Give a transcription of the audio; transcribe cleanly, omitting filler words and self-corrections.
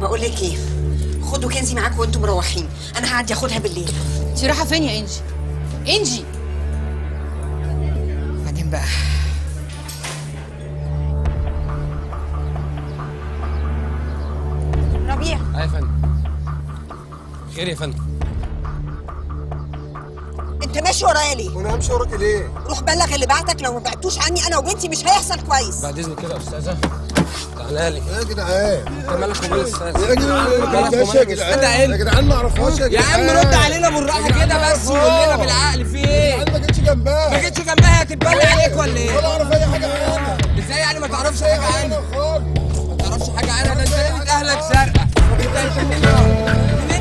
بقول لك ايه، خدوا كنزي معاكم وانتم مروحين، انا هعدي اخدها بالليل. انت رايحه فين يا انجي؟ انجي بعدين بقى. ربيع. يا فندم. خير يا فندم. انت ماشي ورايا ليه؟ وانا همشي وراك ليه؟ روح بلغ اللي بعتك، لو ما بعتوش عني انا وبنتي مش هيحصل كويس. بعد اذنك كده يا استاذه، تعالى لي. يا جدعان انت مالك ومال الاستاذ؟ يا جدعان يا جدعان ما اعرفهاش يا عم رد علينا بالراحه كده بس وقول لنا بالعقل في ايه؟ انا ما جيتش جنبها. ما جيتش جنبها هتتبلى عليك ولا ايه؟ ولا اعرف اي حاجه عنها. ازاي يعني ما تعرفش حاجه عنها؟ خالص ما تعرفش حاجه عنها؟ ده انت ليله اهلك زرقاء. انت منين